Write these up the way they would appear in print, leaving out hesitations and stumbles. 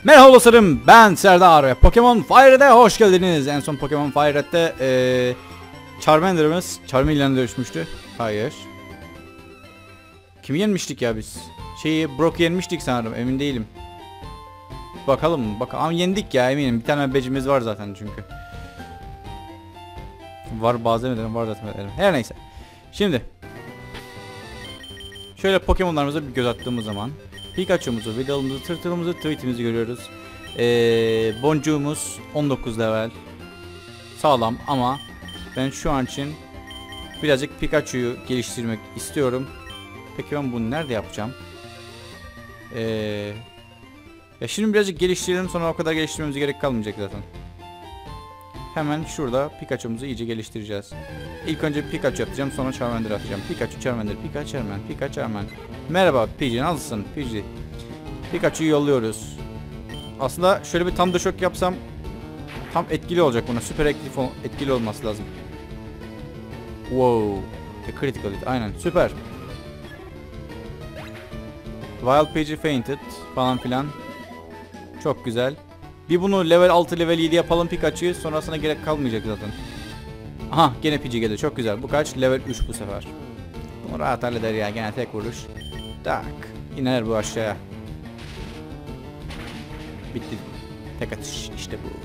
Merhaba dostlarım, ben Serdar ve Pokemon Fire'de hoş geldiniz. En son Pokemon Fire'de Charmander'ımız Charmeleon'a dönüşmüştü. Hayır. Kimi yenmiştik ya biz? Brock'u yenmiştik sanırım, emin değilim. Bakalım, bakalım. Ama yendik ya, eminim. Bir tane becimiz var zaten çünkü. Var bazen edelim, var zaten edelim. Her neyse. Şimdi şöyle Pokemon'larımıza bir göz attığımız zaman Pikachu'muzu, Vidal'ımızı, Tırtıl'ımızı, Tweet'imizi görüyoruz. Boncuğumuz 19 level. Sağlam ama ben şu an için birazcık Pikachu'yu geliştirmek istiyorum. Peki ben bunu nerede yapacağım? Ya şimdi birazcık geliştirelim, sonra o kadar geliştirmemize gerek kalmayacak zaten. Hemen şurada Pikachu'muzu iyice geliştireceğiz. İlk önce Pikachu yapacağım, sonra Charmander atacağım. Pikachu, Charmander, Pikachu, Charmander, Pikachu, Charmander. Merhaba Pidgey, nasılsın Pidgey? Pikachu'yu yolluyoruz. Aslında şöyle bir Thunder Shock yapsam tam etkili olacak buna. Süper etkili olması lazım. Wow. Critical hit, aynen süper. Wild Pidgey fainted falan filan. Çok güzel. Bir bunu level 6 level 7 yapalım Pikachu'yu, sonrasına gerek kalmayacak zaten. Aha gene Pidgey geldi, çok güzel. Bu kaç? Level 3 bu sefer. Bunu rahat halleder ya, gene tek vuruş. Tak. İner bu aşağıya. Bitti. Tek atış işte bu.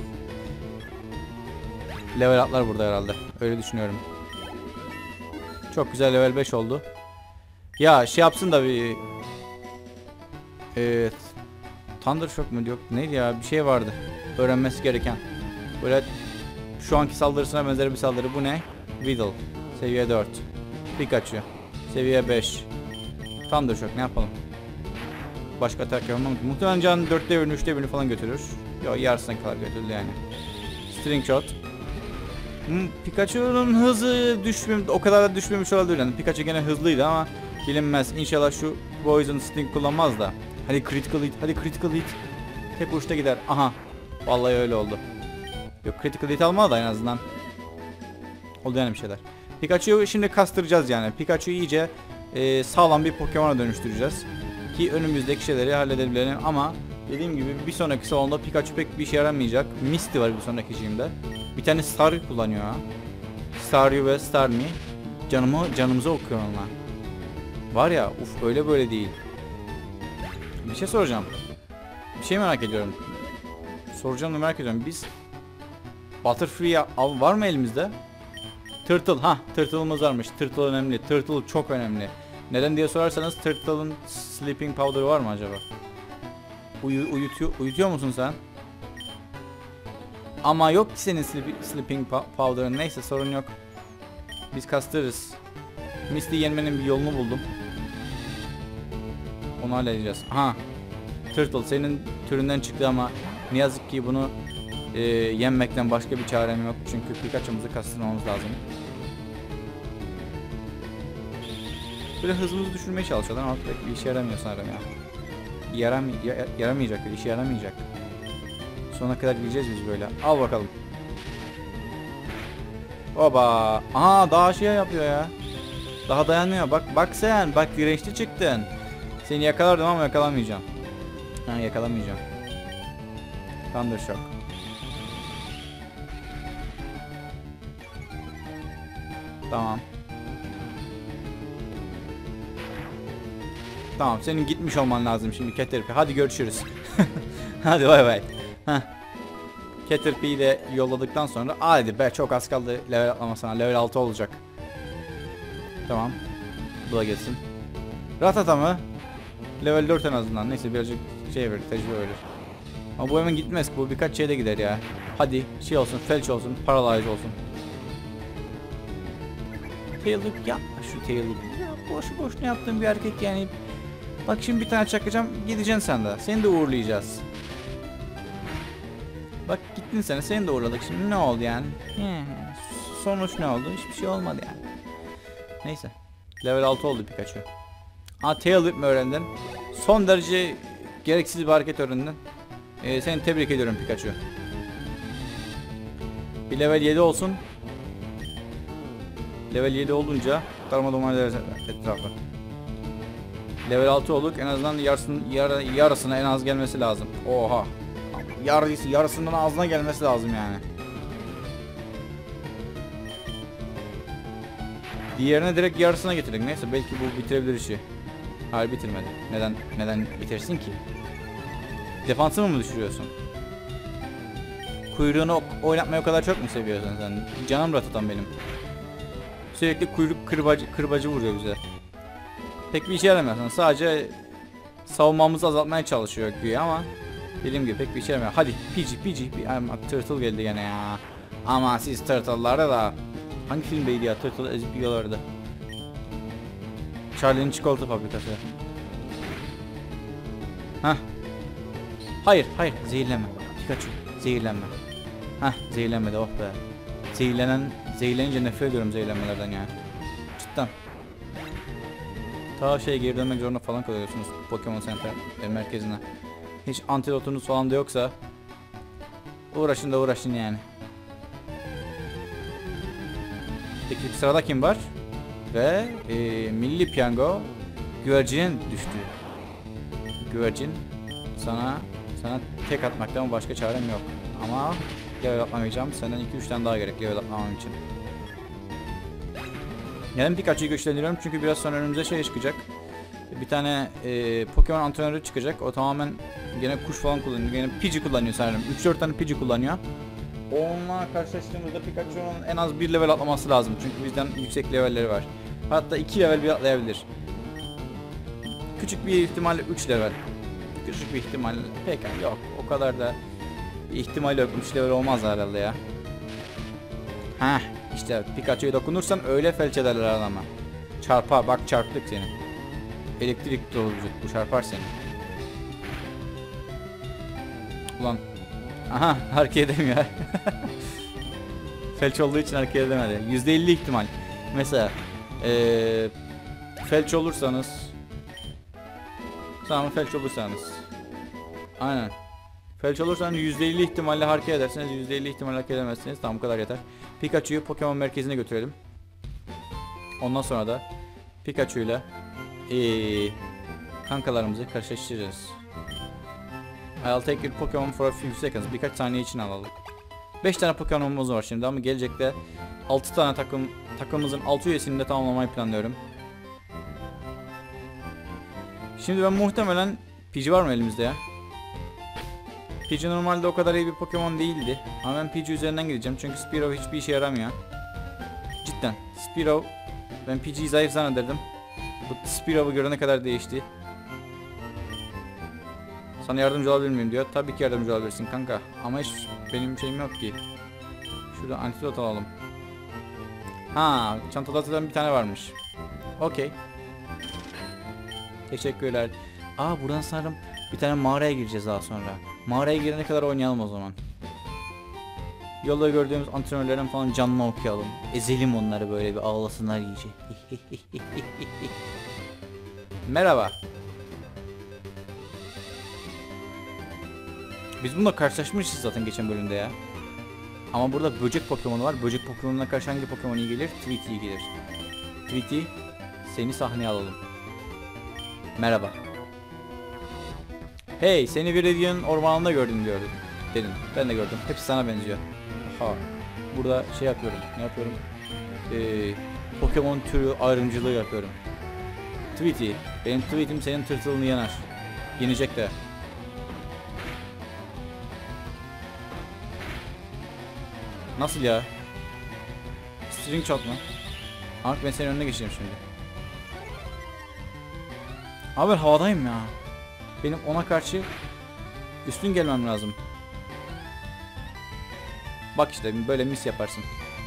Level atlar burada herhalde. Öyle düşünüyorum. Çok güzel, level 5 oldu. Ya yapsın da bir... Evet. Thunder Shock mu yok? Neydi ya? Bir şey vardı. Öğrenmesi gereken. Böyle şu anki saldırısına benzer bir saldırı. Bu ne? Vidal. Seviye 4. Pikachu. Seviye 5. Thunder Shock ne yapalım? Başka atak yapamam. Muhtemelen canın 4'te 1'ini 3'te 1'ini falan götürür. Yok, yarısına kadar götürdü yani. String Shot. Pikachu'nun hızı o kadar da düşmemiş olabilir yani. Pikachu gene hızlıydı ama bilinmez. İnşallah şu Poison Sting kullanmaz da. Hadi Critical Hit, hadi Critical Hit. Tek uçta gider. Aha. Vallahi öyle oldu. Yok, Critical Hit almadı da en azından. Oldu yani bir şeyler. Pikachu'yu şimdi kastıracağız yani. Pikachu'yu iyice sağlam bir Pokemon'a dönüştüreceğiz. Ki önümüzdeki şeyleri halledebilelim ama dediğim gibi bir sonraki salonda Pikachu pek bir işe yaramayacak. Misty var bir sonraki şeyimde. Bir tane Staryu kullanıyor ha. Staryu ve Starmie. Canımıza okuyor onlar. Var ya, uf, öyle böyle değil. Bir şey soracağım. Bir şey merak ediyorum. Soracağım da merak ediyorum. Biz Butterfree var mı elimizde? Turtle, Turtle'ımız varmış. Turtle önemli. Turtle çok önemli. Neden diye sorarsanız Turtle'ın sleeping powder'ı var mı acaba? Uyutuyor musun sen? Ama yok ki senin sleeping powder'ın. Neyse, sorun yok. Biz kastırırız. Misty'yi yenmenin bir yolunu buldum. Onu halledeceğiz. Aha. Turtle senin türünden çıktı ama ne yazık ki bunu yenmekten başka bir çarem yok. Çünkü Pikachu'muzu kastırmamız lazım. Böyle hızımızı düşürmeye çalışıyorlar ama pek bir işe yaramıyor sanırım ya. Yaramayacak, bir işe yaramayacak. Sonuna kadar gideceğiz biz böyle. Al bakalım. Oba. Aha, daha şey yapıyor ya. Daha dayanmıyor. Bak sen. Bak, dirençli çıktın. Seni yakalardım ama yakalamayacağım. Yakalamayacağım. Thunder Shock. Tamam. Tamam, senin gitmiş olman lazım şimdi Caterpie. Hadi görüşürüz. Hadi bay bay. Caterpie'yi de yolladıktan sonra hadi be, çok az kaldı level atlamasına. Level 6 olacak. Tamam. Bu da gelsin. Rattata mı? Level 4 en azından. Neyse, birazcık verir, tecrübe verir. Ama bu hemen gitmez. Bu birkaç şeyde gider ya. Hadi olsun, felç olsun, paralyze olsun. Tailloop yapma şu Tailloop. Ya boş ne yaptığın bir hareket yani. Bak şimdi bir tane çakacağım, gideceksin sen de. Seni de uğurlayacağız. Bak gittin sen, seni de uğurladık. Şimdi ne oldu yani? Sonuç ne oldu? Hiçbir şey olmadı yani. Neyse. Level 6 oldu Pikachu. Tailloop mi öğrendin? Son derece gereksiz bir hareket öğrendin. Seni tebrik ediyorum Pikachu. Bir level 7 olsun. Level 7 olunca darmadağın ederiz etrafı. Level 6 olduk. En azından yarısına en az gelmesi lazım. Oha. yarısından ağzına gelmesi lazım yani. Diğerine direkt yarısına getirdik. Neyse belki bu bitirebilir işi. Hayır bitirmedi. Neden bitirsin ki? Defansımı mı düşürüyorsun? Kuyruğunu oynatmayı o kadar çok mu seviyorsun sen? Canım Ratatan benim. Sürekli kuyruk kırbacı vuruyor bize. Pek bir işe yaramıyor. Sadece savunmamızı azaltmaya çalışıyor güya ama dediğim gibi pek bir işe yaramıyor. Hadi PG. Turtle geldi gene ya. Ama siz Turtle'larda da hangi filmdeydi ya? Turtle ezip yiyorlardı. Charlie'nin çikolata fabrikası. Hah. Hayır zehirlenme. Pikachu zehirlenme. Hah zehirlenmedi oh be. Zehirlenince nefret ediyorum zehirlenmelerden ya. Cidden. Ta geri dönmek zorunda falan kalıyorsunuz Pokemon Center merkezine. Hiç antidotunuz falan da yoksa uğraşın yani. Peki sırada kim var? Ve Milli Piyango güvercinin düştü. Güvercin sana tek atmaktan başka çarem yok. Ama level atlamayacağım. Senden 2-3 tane daha gerek level atlamam için. Neden Pikachu'yu güçlendiriyorum? Çünkü biraz sonra önümüze çıkacak. Bir tane Pokemon antrenörü çıkacak. O tamamen gene kuş falan kullanıyor. Gene Pidgey kullanıyor sanırım. 3-4 tane Pidgey kullanıyor. Onunla karşılaştığımızda Pikachu'nun en az 1 level atlaması lazım. Çünkü bizden yüksek levelleri var. Hatta 2 level bir atlayabilir. Küçük bir ihtimalle 3 level. Küçük bir ihtimal pek yok. O kadar da ihtimal yok. 3 level olmaz herhalde ya. Heh işte Pikachu'ya dokunursan öyle felç ederler adama. Çarpar bak çarptık seni. Elektrik olacak bu çarpar seni. Ulan. Aha hareket edemiyor. Felç olduğu için hareket edemedi. %50 ihtimal. Mesela felç olursanız tamam felç olursanız aynen felç olursanız %50 ihtimalle hareket edersiniz, %50 ihtimalle hareket edemezsiniz. Tamam bu kadar yeter. Pikachu'yu Pokemon merkezine götürelim. Ondan sonra da Pikachu ile kankalarımızı karşılaştıracağız. I'll take your Pokemon for a few seconds. Birkaç saniye için alalım. 5 tane Pokemon'umuz var şimdi ama gelecekte 6 tane takımımızın 6 üyesini de tamamlamayı planlıyorum. Şimdi ben muhtemelen Pidgey var mı elimizde ya? Pidgey normalde o kadar iyi bir Pokemon değildi. Ama ben Pidgey üzerinden gideceğim çünkü Spearow hiçbir işe yaramıyor. Cidden. Spearow, ben Pidgey'i zayıf zannederdim. Bu Spearow'u görene kadar değişti. Sana yardımcı olabilir miyim diyor. Tabii ki yardımcı olabilirsin kanka. Ama hiç benim şeyim yok ki. Şurada antidot alalım. Ha, çantada zaten bir tane varmış. Okey. Teşekkürler. Aa buradan sanırım bir tane mağaraya gireceğiz daha sonra. Mağaraya girene kadar oynayalım o zaman. Yolda gördüğümüz antrenörlerin falan canını okuyalım. Ezelim onları böyle bir ağlasınlar iyice. Merhaba. Biz bununla karşılaşmışız zaten geçen bölümde ya. Ama burada böcek Pokemon'u var. Böcek Pokemon'una karşı hangi Pokemon iyi gelir? Tweety iyi gelir. Tweety, seni sahneye alalım. Merhaba. Hey, seni Viridian ormanında gördüm dedin. Ben de gördüm. Hepsi sana benziyor. Aha. Burada şey yapıyorum. Ne yapıyorum? Pokemon türü ayrımcılığı yapıyorum. Tweety, benim Tweety'm senin tırtılını yener. Yenecek de. Nasıl ya? String shot mı? Ama ben senin önüne geçeceğim şimdi. Abi ben havadayım ya. Benim ona karşı üstün gelmem lazım. Bak işte böyle mis yaparsın.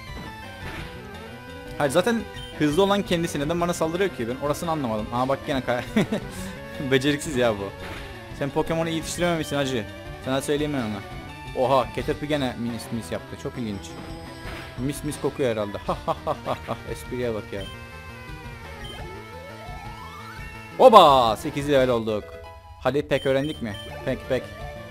Hayır zaten hızlı olan kendisi neden bana saldırıyor ki, ben orasını anlamadım. Aa bak gene beceriksiz ya bu. Sen Pokemon'u yetiştirememişsin hacı. Sana söyleyeyim ben ona. Oha Caterpie gene mis yaptı, çok ilginç. Mis kokuyor herhalde. Espriye bak ya. Oba 8 level olduk. Hadi pek öğrendik mi? Pek.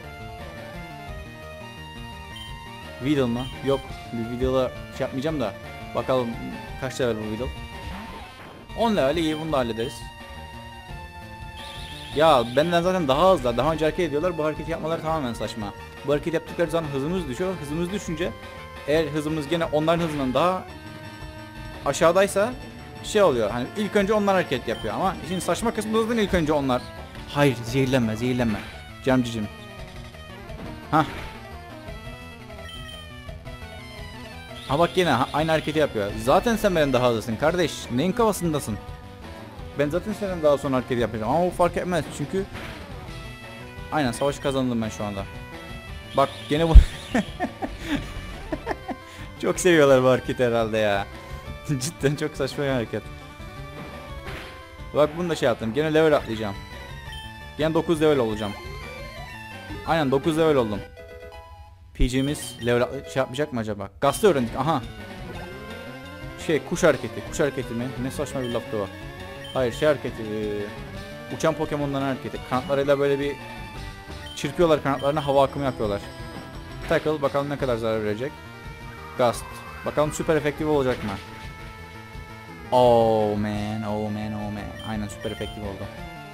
Weedle mı? Yok. Bir Weedle'a şey yapmayacağım da. Bakalım kaç level bu Weedle. 10 level iyi, bunu da hallederiz. Ya benden zaten daha hızlı. Daha önce hareket ediyorlar. Bu hareketi yapmaları tamamen saçma. Bu hareket yaptıkları zaman hızımız düşüyor. Hızımız düşünce eğer hızımız gene onların hızından daha aşağıdaysa şey oluyor. Hani ilk önce onlar hareket yapıyor ama işin saçma kısmı zaten ilk önce onlar. Hayır, zehirlenme, zehirlenme. Camcicim. Hah. Ha bak yine aynı hareketi yapıyor. Zaten sen benden daha hızlısın kardeş. Neyin kafasındasın? Ben zaten senden daha sonra hareket yapacağım ama bu fark etmez çünkü aynen savaşı kazandım ben şu anda. Bak gene bu çok seviyorlar bu hareketi herhalde ya. Cidden çok saçma bir hareket. Bak bunu da şey yaptım. Gene level atlayacağım. Gene 9 level olacağım. Aynen 9 level oldum. PG'miz level şey yapmayacak mı acaba? Gaz'da öğrendik. Aha. Kuş hareketi. Kuş hareketi mi? Ne saçma bir laftı o. Hayır şey hareketi. Uçan Pokemon'ların hareketi. Kanatlarıyla böyle bir çırpıyorlar kanatlarını, hava akımı yapıyorlar. Tackle bakalım ne kadar zarar verecek. Gust. Bakalım süper efektif olacak mı? Oh man, oh man, oh man. Aynen süper efektif oldu.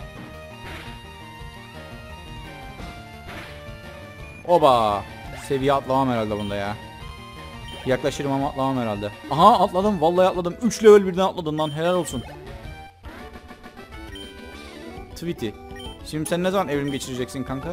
Oba! Seviye atlamam herhalde bunda ya. Yaklaşırım ama atlamam herhalde. Aha atladım, vallahi atladım. 3 level birden atladım lan, helal olsun. Tweety. Şimdi sen ne zaman evrim geçireceksin kanka?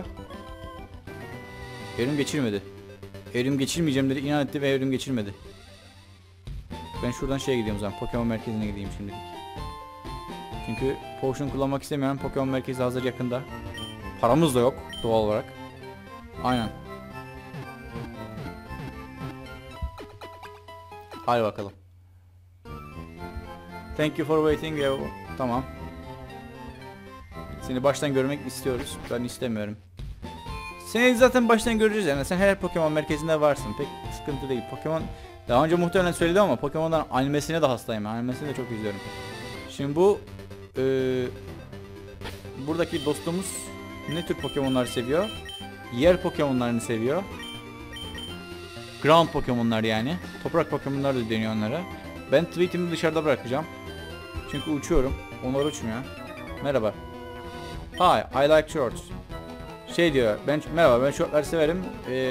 Evrim geçirmedi. Evrim geçirmeyeceğim dedi, inat etti ve evrim geçirmedi. Ben şuradan şeye gidiyorum zaten. Pokemon merkezine gideyim şimdilik. Çünkü potion kullanmak istemiyorum. Pokemon merkezi hazır yakında. Paramız da yok doğal olarak. Aynen. Hadi bakalım. Thank you for waiting. Tamam. Seni baştan görmek istiyoruz. Ben istemiyorum. Seni zaten baştan göreceğiz yani. Sen her Pokemon merkezinde varsın. Pek sıkıntı değil. Pokemon daha önce muhtemelen söyledim ama Pokemon'dan animesine de hastayım. Animesini de çok izliyorum. Şimdi bu buradaki dostumuz ne tür Pokemon'lar seviyor? Yer Pokemon'larını seviyor. Ground Pokemon'lar yani. Toprak Pokemon'lar da deniyor onlara. Ben Tweet'imi dışarıda bırakacağım. Çünkü uçuyorum. Onlar uçmuyor. Merhaba. Hi, I like shorts. Şey diyor. Merhaba, ben shortları severim.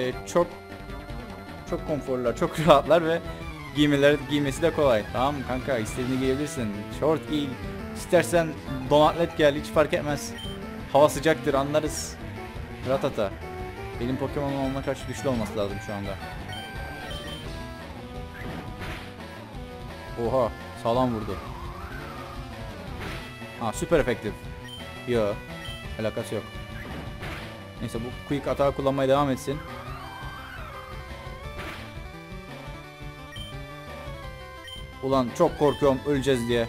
Çok konforlular, çok rahatlar ve giymesi de kolay. Tamam kanka, istediğini giyebilirsin. Short giy. İstersen donatlet gel, hiç fark etmez. Hava sıcaktır, anlarız. Ratata. Benim Pokemon'um onunla karşı güçlü olması lazım şu anda. Oha, sağlam vurdu. Süper efektif. Yo, alakası yok. Neyse bu quick atağı kullanmaya devam etsin. Ulan çok korkuyorum öleceğiz diye.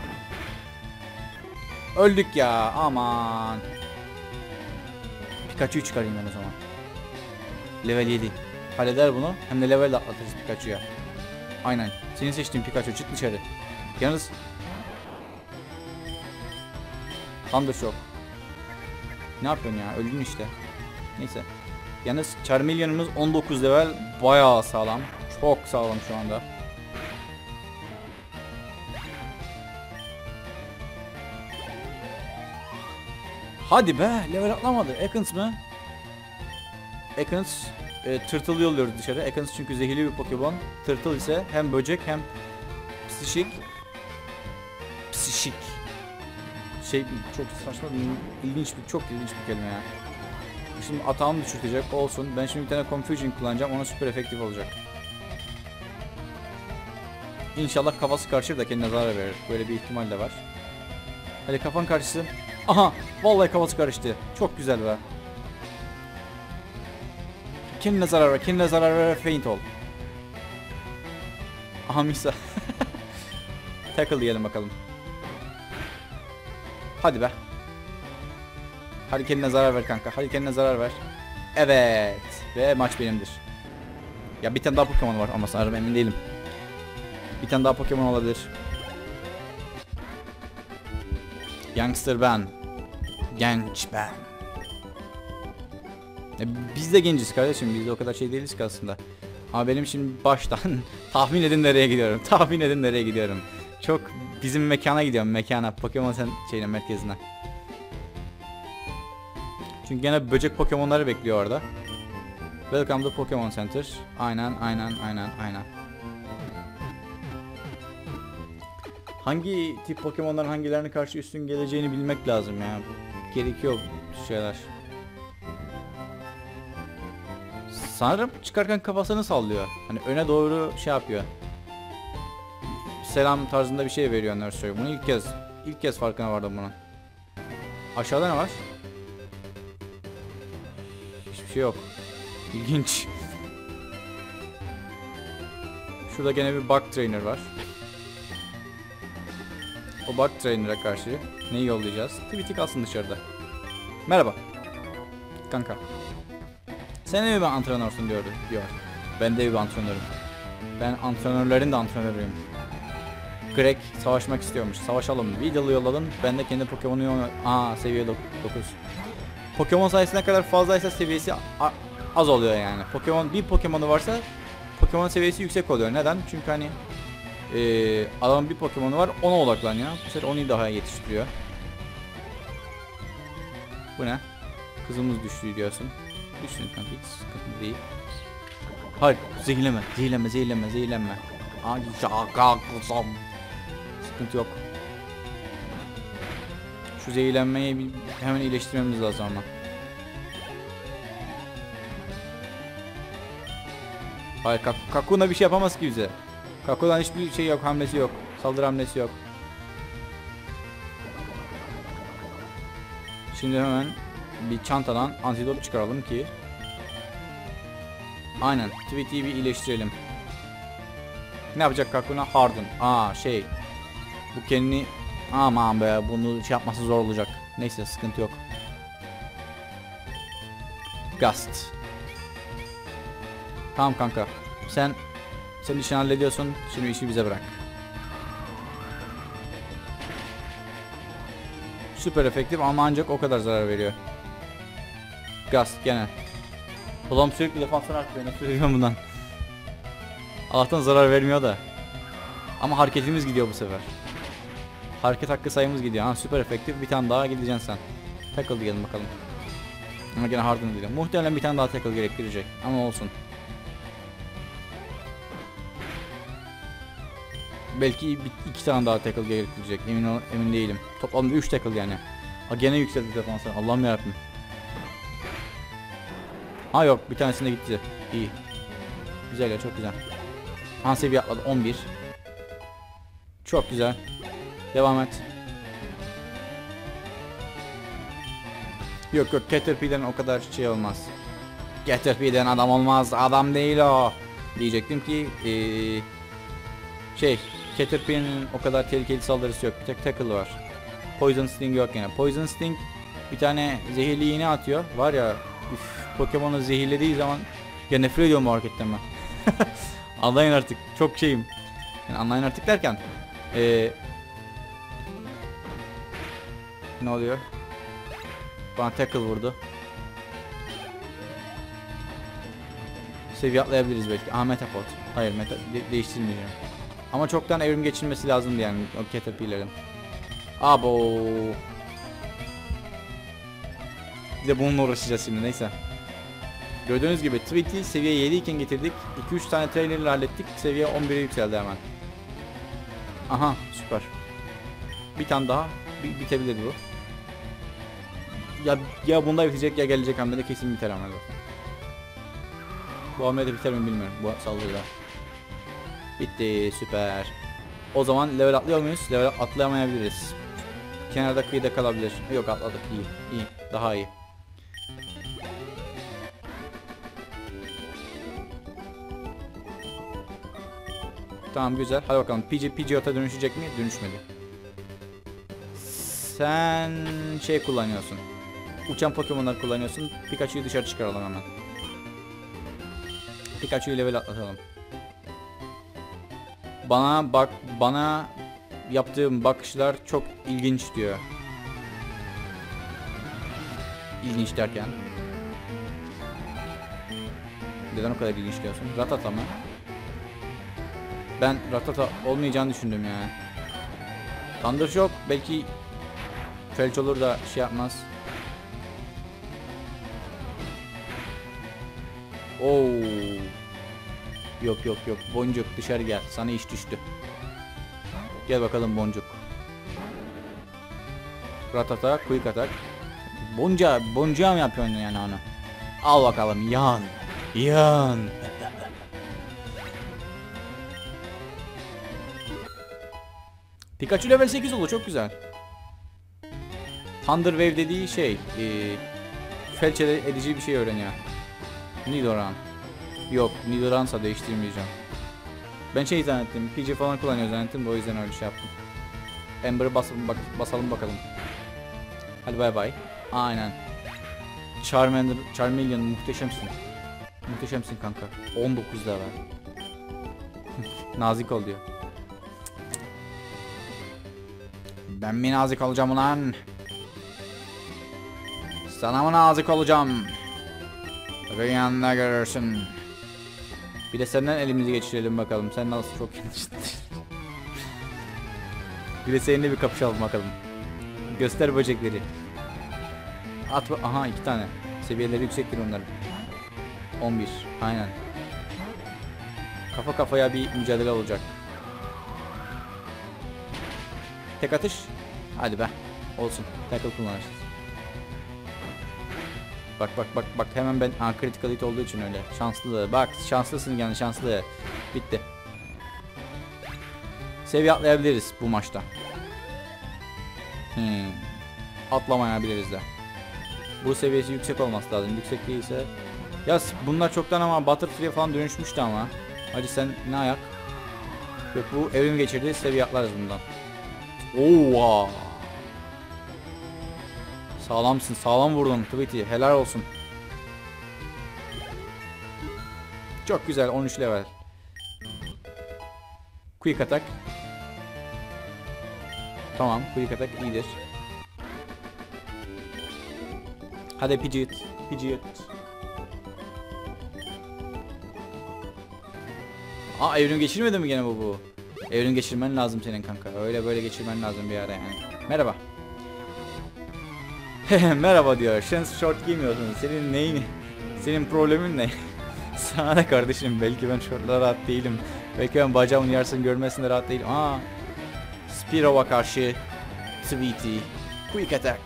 Öldük ya, aman. Pikachu'yu çıkarayım ben o zaman. Level 7. Halleder bunu. Hem de level atlatırız Pikachu'ya. Aynen. Senin seçtiğin Pikachu, çık dışarı. Yalnız Thundershock. Ne yapıyorsun ya? Öldün işte. Neyse. Yalnız Charmeleon'umuz 19 level. Bayağı sağlam. Çok sağlam şu anda. Hadi be, level atlamadı. Ekans mı? Ekans Tırtıl yolluyoruz dışarı. Ekans çünkü zehirli bir Pokemon. Tırtıl ise hem böcek hem psişik. Çok saçma çok ilginç bir kelime ya. Şimdi atağımı düşürtecek olsun. Ben şimdi bir tane Confusion kullanacağım. Ona süper efektif olacak. İnşallah kafası karışır da kendine zarar verir. Böyle bir ihtimal de var. Hadi kafan karışsın. Aha! Vallahi kafası karıştı. Çok güzel be. Kendine zarar ver. Kendine zarar ver. Faint ol. Aha Misa. Tackle diyelim bakalım. Hadi be. Hadi kendine zarar ver kanka. Hadi kendine zarar ver. Evet. Ve maç benimdir. Ya bir tane daha Pokemon var ama sanırım emin değilim. Bir tane daha Pokemon olabilir. Youngster ben. Genç ben. Biz de genciz kardeşim. Biz de o kadar şey değiliz ki aslında. Ama benim şimdi baştan tahmin edin nereye gidiyorum. Tahmin edin nereye gidiyorum. Çok bizim mekana gidiyorum. Mekana. Pokemon merkezine. Çünkü gene böcek Pokemon'ları bekliyor orada. Welcome to Pokemon Center. Aynen. Hangi tip Pokemon'ların hangilerine karşı üstün geleceğini bilmek lazım ya. Gerekiyor bu şeyler. Sanırım çıkarken kafasını sallıyor. Hani öne doğru şey yapıyor. Selam tarzında bir şey veriyor Nursery. Bunu ilk kez farkına vardım bunun. Aşağıda ne var? Hiçbir şey yok. İlginç. Şurada gene bir Bug Trainer var. O Bug Trainer'a karşı neyi yollayacağız? Tweety kalsın dışarıda. Merhaba. Kanka. Sen de bir antrenörsün diyor. Ben de bir antrenörüm. Ben antrenörlerin de antrenörüyüm. Greg savaşmak istiyormuş. Savaşalım. Weedle'ı yolladın. Ben de kendi Pokemon'u yolladım. Seviye 9. Pokemon sayısı ne kadar fazlaysa seviyesi az oluyor yani. Bir Pokemon'u varsa Pokemon seviyesi yüksek oluyor. Neden? Çünkü hani adamın bir Pokemon'u var, ona odaklanıyor. Bu sefer onu daha yetiştiriyor. Bu ne? Kızımız düştü diyorsun. Düşsün kanka, hiç sıkıntı değil. Hayır, zehirlenme. Ay şaka kızım. Sıkıntı yok. Şu zehirlenmeyi hemen iyileştirmemiz lazım ama. Hayır, Kakuna bir şey yapamaz ki bize. Kaku'dan hiçbir şey yok, hamlesi yok. Saldırı hamlesi yok. Şimdi hemen bir çantadan antidot çıkaralım ki. Aynen, Tweety'yi bir iyileştirelim. Ne yapacak Kakuna? Harden. Bu kendini... Aman be, bunu şey yapması zor olacak. Neyse, sıkıntı yok. Gust. Tamam kanka. Sen işini hallediyorsun. Şimdi işi bize bırak. Süper efektif ama ancak o kadar zarar veriyor. Gust gene. Ulan sürekli defanstan artıyor. Nefret ediyorum bundan. Allah'tan zarar vermiyor da. Ama hareketimiz gidiyor bu sefer. Hareket hakkı sayımız gidiyor. Süper efektif. Bir tane daha gideceksin sen. Tackle diyelim bakalım. Ama gene Harden diyelim. Muhtemelen bir tane daha tackle gerektirecek. Ama olsun. Belki 2 tane daha tackle gerektirecek. Emin değilim. Toplamda 3 tackle yani. Gene yükseldi defansı. Allah'ım yarabbim. Yok, bir tanesinde gitti. İyi. Güzel ya, çok güzel. Seviye atladı 11. Çok güzel. Devam et. Yok Caterpie'den o kadar şey olmaz. Caterpie'den adam olmaz. Adam değil o. Diyecektim ki Caterpie'nin o kadar tehlikeli saldırısı yok. Bir tek tackle var. Poison Sting yok yani. Poison Sting bir tane zehirli iğne atıyor. Var ya, Pokemon'u zehirlediği zaman ya nefret ediyorum bu hareketten ben. Anlayın artık. Çok şeyim. Yani anlayın artık derken ne oluyor? Bana tackle vurdu. Seviye atlayabiliriz belki. Metapod. Hayır, değiştirmeyeceğim. Ama çoktan evrim geçirmesi lazımdı yani o Caterpillar'ın. Abo. Bir de bununla uğraşacağız şimdi, neyse. Gördüğünüz gibi Tweety seviye 7 iken getirdik. 2-3 tane trainer'la hallettik. Seviye 11'e yükseldi hemen. Süper. Bir tane daha bitebilir bu. Ya bunda bitecek ya gelecek hamlede kesin biter ama. Bu hamlede biter mi bilmiyorum bu saldırıda. Bitti, süper. O zaman level atlıyor muyuz? Level atlayamayabiliriz. Kenarda kıyıda kalabilir. Yok, atladık, iyi. Daha iyi. Tamam, güzel. Hadi bakalım. Pidgeot'a dönüşecek mi? Dönüşmedi. Sen kullanıyorsun. Uçan Pokemon'lar kullanıyorsun. Pikachu'yu dışarı çıkaralım hemen. Pikachu'yu level atlatalım. Bana yaptığım bakışlar çok ilginç diyor. İlginç derken. Neden o kadar ilginç diyorsun? Rattata mı? Ben Rattata olmayacağını düşündüm yani. Thunder Shock belki felç olur da şey yapmaz. Oo. Yok yok yok. Boncuk dışarı gel. Sana iş düştü. Gel bakalım boncuk. Ratata, quick atak. Boncuğa mı yapıyorsun yani onu? Al bakalım yan. Yan. Pikachu level 8 oldu, çok güzel. Thunder Wave dediği şey, felç edici bir şey öğreniyor. Nidoran. Yok, Nidoran'sa değiştirmeyeceğim. Ben şey zannettim, PG falan kullanıyor zannettim, o yüzden öyle şey yaptım. Ember'ı basalım bakalım. Hadi bay bay. Aynen. Charmeleon muhteşemsin. Muhteşemsin kanka. 19 level. Nazik ol diyor. Ben mi nazik olacağım ulan? Sana mı nazik olacağım? Rüyanda görürsün. Bir de senden elimizi geçirelim bakalım. Sen nasıl çok Bir de seninle bir kapışalım bakalım. Göster böcekleri. At. Aha 2 tane. Seviyeleri yüksektir onların. 11. Aynen. Kafa kafaya bir mücadele olacak. Tek atış. Hadi be. Olsun. Tackle kullanırız. Bak hemen ben critical hit olduğu için öyle. Şanslı. Bak şanslısın yani, şanslı. Bitti. Seviye atlayabiliriz bu maçta. Atlamayabiliriz de. Bu seviyesi yüksek olması lazım. Yüksek değilse. Ya bunlar çoktan ama Butterfree falan dönüşmüştü ama. Hadi sen ne ayak? Yok, bu evrim geçirdi. Seviye atlarız bundan. Oha. Sağlamsın. Sağlam vurdun Tweety. Helal olsun. Çok güzel. 13 level. Quick attack. Tamam. Quick attack iyidir. Hadi Pidgeot. Aa, evrim geçirmedi mi gene bu? Evrim geçirmen lazım senin kanka. Öyle böyle geçirmen lazım bir ara yani. Merhaba. Merhaba diyor. Şans short giymiyorsun. Senin neyin? Senin problemin ne? Sana ne kardeşim? Belki ben şortlara rahat değilim. Belki ben bacağımın yarısını görmesine de rahat değilim. Aa. Spearow'a karşı Tweety. Quick attack.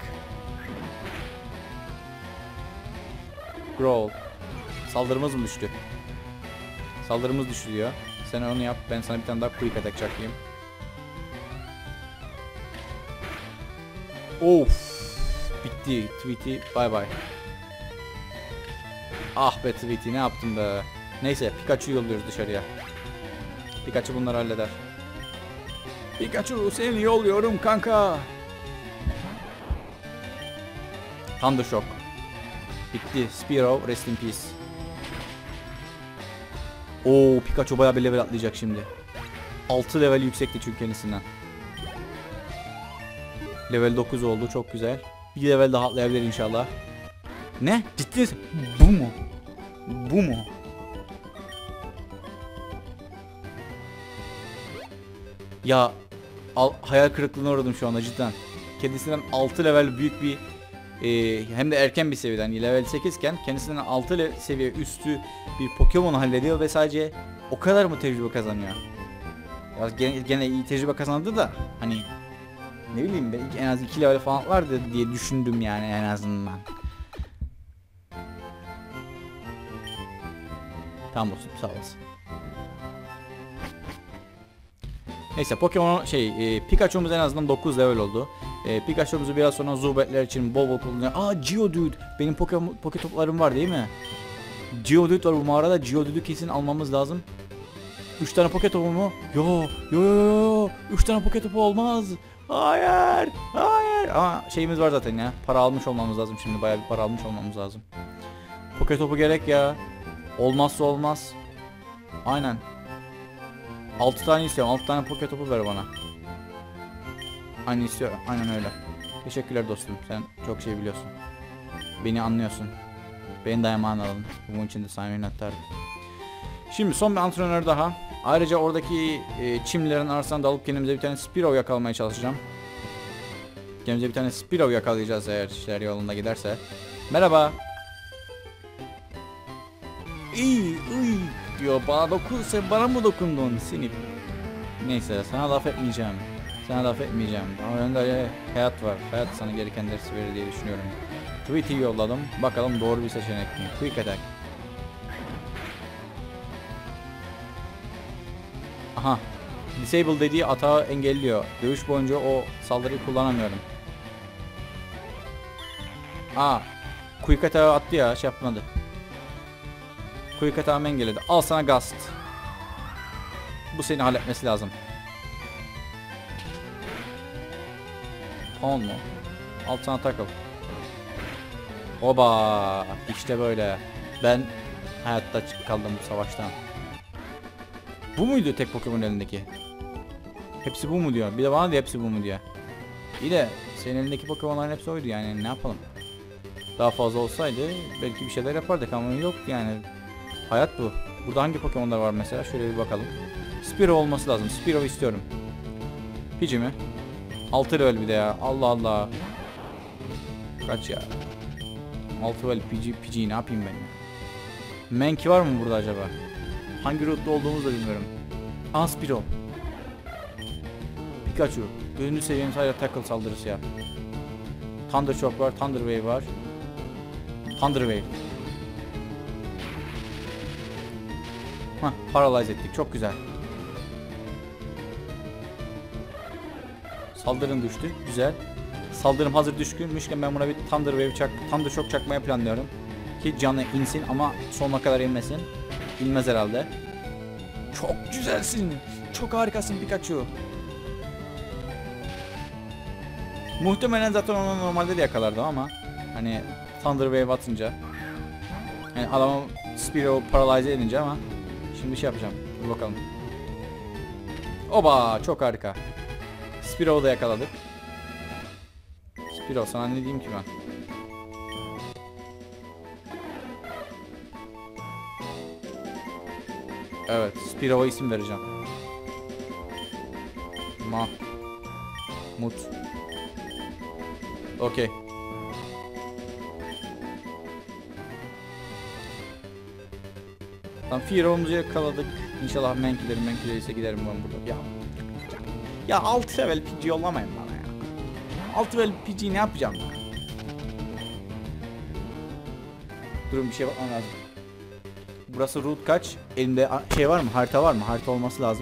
Growl. Saldırımız mı düştü? Saldırımız düştü diyor. Sen onu yap. Ben sana bir tane daha quick attack çakayım. Of. Bitti. Tweety bye bye. Ah be Tweety, ne yaptın be. Neyse Pikachu'yu yolluyoruz dışarıya. Pikachu bunları halleder. Pikachu seni yolluyorum kanka. Thunder Shock. Bitti. Spearow rest in peace. Oo, Pikachu bayağı bir level atlayacak şimdi. 6 level yüksekti çünkü kendisinden. Level 9 oldu, çok güzel. Bir level daha atlayabilir inşallah. Ne? Ciddi misin? Bu mu? Bu mu? Ya hayal kırıklığına uğradım şu anda cidden. Kendisinden 6 level büyük bir hem de erken bir seviyeden, level 8 iken kendisinden 6 seviye üstü bir Pokemon hallediyor ve sadece o kadar mı tecrübe kazanıyor? Ya gene iyi tecrübe kazandı da hani ne bileyim, belki en az 2 level falan vardı diye düşündüm yani en azından. Tamam olsun, sağ olasın. Neyse Pokemon Pikachu'muz en azından 9 level oldu. Pikachu'muzu biraz sonra Zubat'ler için bol bol kullanacağım. Aa, Geodude. Benim Poké toplarım var değil mi? Geodude var bu mağarada. Geodude'u kesin almamız lazım. 3 tane Poké topu mu? Yo. 3 tane Poké topu olmaz. Hayır. Ama şeyimiz var zaten ya. Para almış olmamız lazım şimdi. Bayağı bir para almış olmamız lazım. Poké topu gerek ya. Olmazsa olmaz. Aynen. 6 tane istiyorum. 6 tane Poké topu ver bana. Aynı istiyorum. Aynen öyle. Teşekkürler dostum. Sen çok şey biliyorsun. Beni anlıyorsun. Beni dayaman alın. Bunun için de sana yönetler. Şimdi son bir antrenör daha. Ayrıca oradaki çimlerin arasından dalıp kendimize bir tane Spearow yakalamaya çalışacağım. Kendimize bir tane Spearow yakalayacağız eğer işler yolunda giderse. Merhaba. İyi, diyor bana sen bana mı dokundun sinip? Neyse sana laf etmeyeceğim. Sana laf etmeyeceğim. Ama önünde hayat var. Hayat sana gereken dersi verir diye düşünüyorum. Tweet'i yolladım. Bakalım doğru bir seçenek mi? Quick attack. Aha. Disable dediği atağı engelliyor. Dövüş boyunca o saldırıyı kullanamıyorum. Quick attack'ı attı ya, şey yapmadı. Quick attack'ı engelledi. Al sana Gust. Bu seni halletmesi lazım. 10 mu? Al sana takıl. Oba! İşte böyle. Ben hayatta kaldım bu savaştan. Bu muydu tek Pokemon elindeki? Hepsi bu mu diyor. Bir de bana da hepsi bu mu diyor. İyi de senin elindeki Pokemon'ların hepsi oydu yani, ne yapalım. Daha fazla olsaydı belki bir şeyler yapardık ama yok yani. Hayat bu. Burada hangi Pokemon'lar var mesela? Şöyle bir bakalım. Spearow olması lazım. Spearow istiyorum. Pidgey mi? 6 level bir de ya. Allah Allah. Kaç ya? 6 level Pidgey ne yapayım ben ya? Mankey var mı burada acaba? Hangi road'da olduğumuzu da bilmiyorum. Spearow. Pikachu. 4. seviyemiz hala tackle saldırısı yap. Thunder Shock var. Thunder Wave var. Thunder Wave. Paralyze ettik. Çok güzel. Saldırın düştü. Güzel. Saldırım hazır düşkünmüşken ben buna bir Thunder Shock çakmaya planlıyorum. Ki canı insin ama sonuna kadar inmesin. İnmez herhalde. Çok güzelsin. Çok harikasın Pikachu. Muhtemelen zaten onu normalde de yakalardım ama hani Thunder Wave atınca, yani adamı Spearow paralyze edince, ama şimdi şey yapacağım. Dur bakalım. Oba, çok harika. Spearow'u da yakaladık. Spearow, sana ne diyeyim ki ben? Evet, Spearow'a isim vereceğim. Mut. Okey. Tamam, Fearow'umuzu yakaladık. İnşallah Mankey'leri ise giderim ben burada. Ya 6 level Pidgey yollamayın bana ya. 6 level Pidgey ne yapacağım ya? Durun, bir şey bakmam lazım. Burası route kaç? Elimde şey var mı? Harita var mı? Harita olması lazım.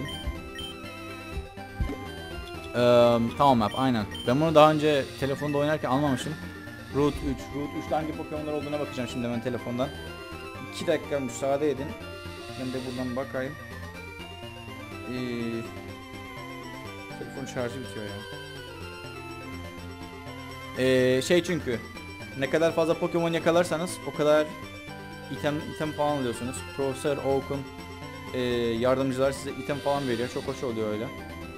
Tamam map, aynen. Ben bunu daha önce telefonda oynarken almamışım. Route 3. Route 3'te hangi Pokemon'lar olduğuna bakacağım şimdi hemen telefondan. 2 dakika müsaade edin. Ben de buradan bakayım. Telefon şarjı bitiyor ya. Çünkü ne kadar fazla Pokemon yakalarsanız o kadar item falan alıyorsunuz. Profesör Oak'un yardımcılar size item falan veriyor. Çok hoş oluyor öyle.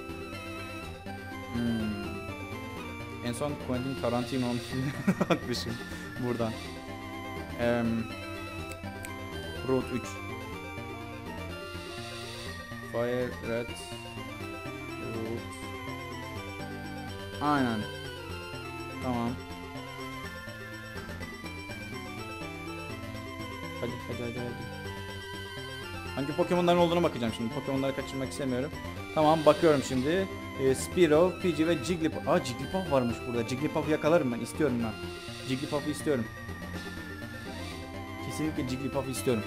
En son Quentin Tarantino'nun filmine bakmışım buradan. Road 3. Fire Red Road. Aynen. Tamam. Hadi. Hangi Pokemon'ların olduğuna bakacağım şimdi. Pokemon'ları kaçırmak istemiyorum. Tamam, bakıyorum şimdi. Spearow, Pidgey ve Jigglypuff. Jigglypuff varmış burada. Jigglypuff'u yakalarım ben. İstiyorum ben. Jigglypuff'u istiyorum. Kesinlikle Jigglypuff'u istiyorum.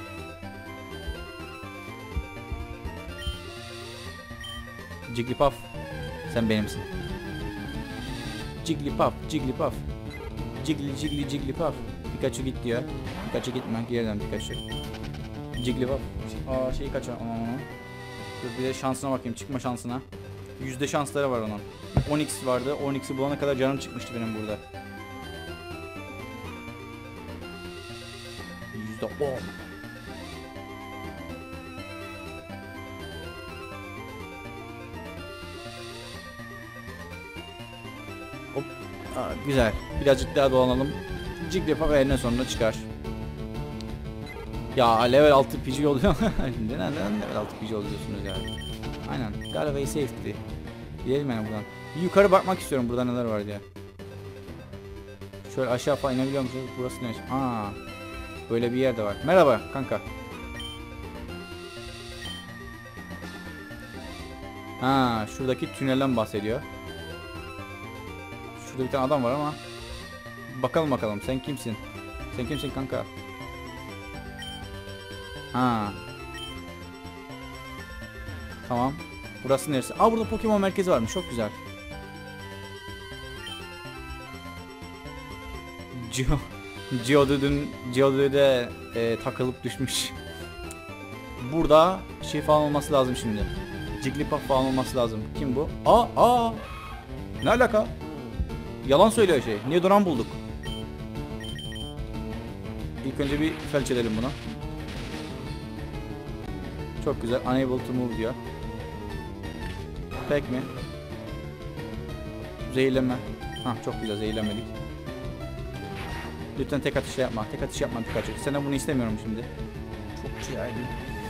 Jigglypuff, sen benimsin. Jigglypuff. Jigglypuff. Pikachu git diyor. Pikachu gitme. Geriden Pikachu. Jigglypuff. Şeyi kaçır. Dur, bir de şansına bakayım. Çıkma şansına. %100 şansları var onun. 10x vardı. 10x'i bulana kadar canım çıkmıştı benim burada. %10. Hop. Güzel. Birazcık daha dolanalım. Jigglypuff eline sonunda çıkar. Ya level 6 Pidgey oluyor. Neden level 6 Pidgey oluyorsunuz ya? Aynen. Galiba safety. Gidelim yani buradan. Bir yukarı bakmak istiyorum burada neler var diye. Şöyle aşağı falan inebiliyor musunuz? Burası ne? Böyle bir yer de var. Merhaba kanka. Ha, şuradaki tünelden bahsediyor. Şurada bir tane adam var ama. Bakalım sen kimsin? Sen kimsin kanka? Ha. Tamam. Burası neresi? Aa, burada Pokemon merkezi varmış. Çok güzel. Geodude'de takılıp düşmüş. Burada şey falan olması lazım şimdi. Jigglypuff falan olması lazım. Kim bu? Aa! Ne alaka? Yalan söylüyor şey. Nidoran bulduk. İlk önce bir felç edelim bunu. Çok güzel. Unable to move diyor. Pek mi? Zehirleme. Hah, çok güzel, zehirlemedik. Lütfen tek atış yapma. Tek atış yapma Pikachu. Senden bunu istemiyorum şimdi. Çok şey aydın.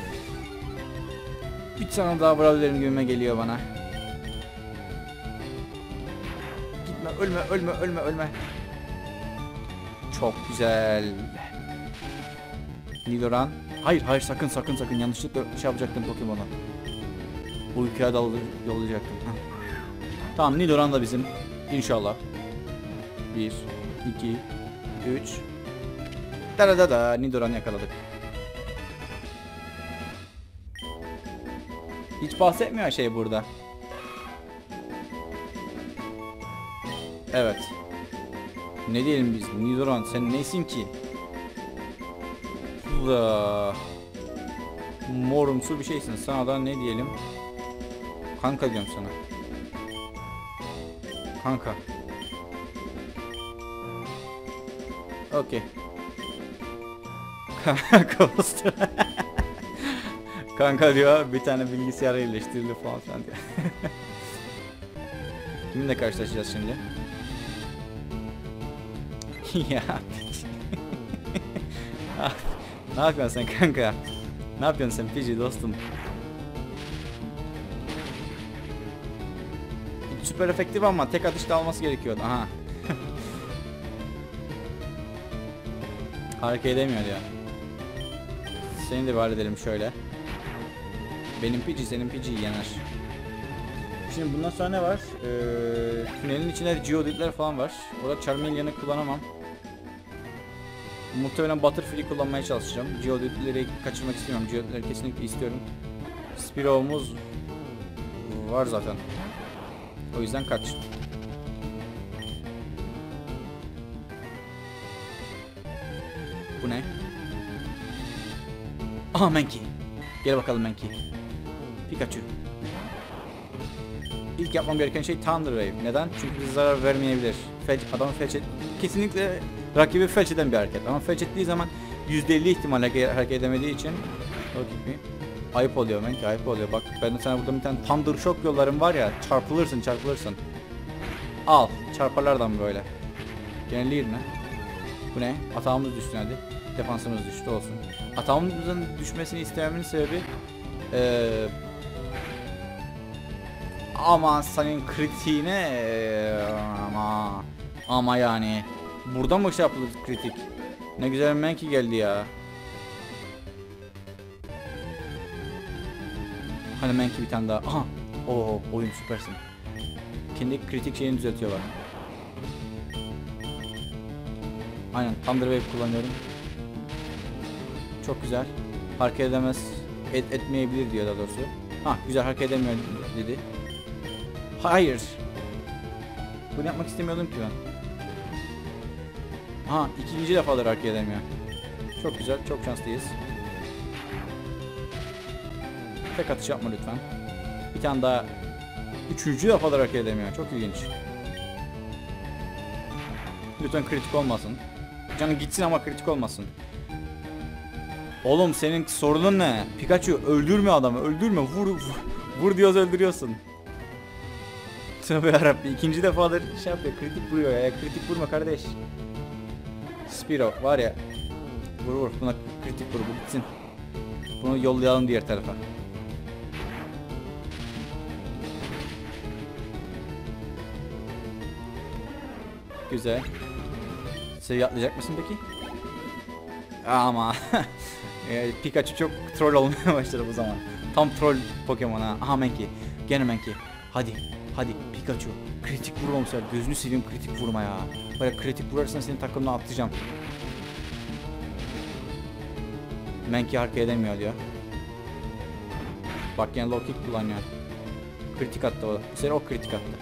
Bir tane daha vurabilirim gibime geliyor bana. Gitme, ölme. Çok güzel. Nidoran. Hayır sakın yanlışlıkla şey yapacaktım Pokemon'a. Uykuya yollayacaktım. Tamam, Nidoran da bizim. İnşallah. 1, 2, 3. Da Nidoran yakaladık. Hiç bahsetmiyor şey burada. Evet. Ne diyelim biz? Nidoran sen neysin ki? Morumsu bir şeysin. Sana da ne diyelim? Kanka diyorum sana. Kanka. Okey. Kanka diyor, bir tane bilgisayara iyileştirildi falan diyor. Kiminle karşılaşacağız şimdi? Ya. Ne yapıyorsun sen kanka? Ne yapıyorsun sen Pidgey dostum? Süper efektif ama tek atışta alması gerekiyordu. Aha. Hareket edemiyor diyor. Seni de bir halledelim şöyle. Benim Pidgey senin Pidgey'i yener. Şimdi bundan sonra ne var? Tünelin içinde Geodude'ler falan var. Orada Charmeleon'u kullanamam. Muhtemelen Butterfree kullanmaya çalışacağım. Geodude'leri kaçırmak istemiyorum. Geodude'leri kesinlikle istiyorum. Spearow'umuz var zaten. O yüzden kaç. Bu ne? Aha, Mankey. Gel bakalım Mankey. Pikachu. İlk yapmam gereken şey Thunder Wave. Neden? Çünkü bize zarar vermeyebilir. Adamı felç et... Kesinlikle rakibi felç eden bir hareket. Ama felç ettiği zaman %50 ihtimalle hareket edemediği için ayıp oluyor Mankey, ayıp oluyor. Bak ben de sana burada bir tane Thunder Shock yollarım var ya, çarpılırsın. Al, çarparlardan böyle. Gene Leer mi? Bu ne? Atağımız düştü hadi. Defansımız düştü, olsun. Atağımızın düşmesini istememin sebebi ama senin kritiğine ama yani burada mı şey yapılır kritik? Ne güzel Mankey geldi ya. Hani Mankey bir tane daha. Aha. Oo, oyun süpersin. Kendi kritik şeyini düzeltiyor bak. Aynen, Thunder Wave kullanıyorum. Çok güzel. Hareket edemez, etmeyebilir diyor daha doğrusu. Ha, güzel, hareket edemiyor dedi. Hayır. Bunu yapmak istemiyordum ki ben. Ha, ikinci defadır hareket edemiyor. Çok güzel, çok şanslıyız. Tek atış yapma lütfen. Bir tane daha. Üçüncü defadır hareket edemiyor. Çok ilginç. Lütfen kritik olmasın. Canı gitsin ama kritik olmasın. Oğlum senin sorunun ne? Pikachu, öldürme adamı, öldürme, vur diyoruz, öldürüyorsun. Tövbe yarabbim, ikinci defadır şey yapıyor, kritik vuruyor ya, kritik vurma kardeş. Spearow var ya, vur buna kritik vur, bu gitsin. Bunu yollayalım diğer tarafa. Güzel. Seviye atlayacak mısın peki? Ama Pikachu çok troll olmaya başladı bu zaman. Tam troll Pokemon ha. Aha Mankey. Gene Mankey. Hadi. Hadi Pikachu. Kritik vurma bu sefer. Gözünü seveyim kritik vurma ya. Böyle kritik vurarsan senin takımdan atlayacağım. Mankey hareket edemiyor diyor. Bak yine low kick kullanıyor. Kritik attı o. Bu sefer o kritik attı.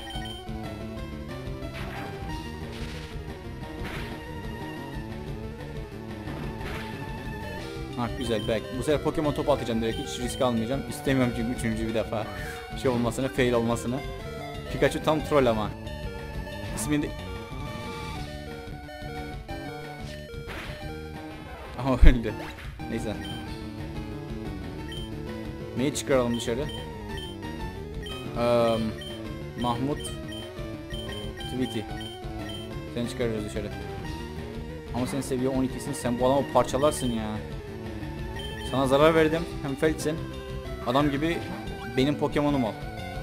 Ha güzel belki. Bu sefer Pokemon topu atacağım direkt. Hiç risk almayacağım. İstemiyorum çünkü üçüncü bir defa şey olmasını, fail olmasını. Pikachu tam troll ama. İsmini Ama öldü. Neyse. Neyi çıkaralım dışarı? Mahmut Tweety. Seni çıkarırız dışarı. Ama sen seviye 12'sin. Sen bu adamı parçalarsın ya. Sana zarar verdim. Hem felçsin. Adam gibi benim Pokemon'um ol.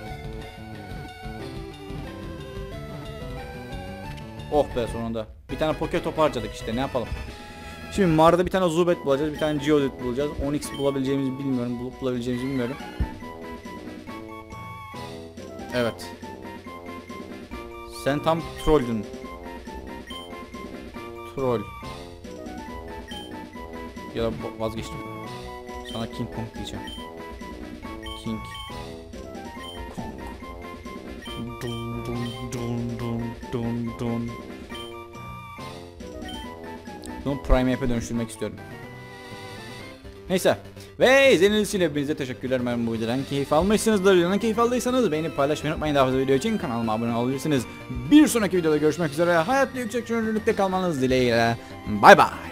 Oh be sonunda. Bir tane Poké top harcadık işte, ne yapalım. Şimdi mağarada bir tane Zubat bulacağız, bir tane Geodude bulacağız. Onix bulabileceğimizi bilmiyorum, bulabileceğimizi bilmiyorum. Evet. Sen tam trolldün. Troll. Ya da vazgeçtim. Sana King Kong diyeceğim. King Kong. Dun dun dun dun dun dun. Bunu Prime App'e dönüştürmek istiyorum. Neyse. Ve izlediğiniz için hepinize teşekkürler. Umarım bu videodan keyif almışsınızdır. Videodan keyif aldıysanız beğenip paylaşmayı unutmayın. Daha fazla video için kanalıma abone olabilirsiniz. Bir sonraki videoda görüşmek üzere. Hayatta yüksek çözünürlükte kalmanız dileğiyle. Bay bay.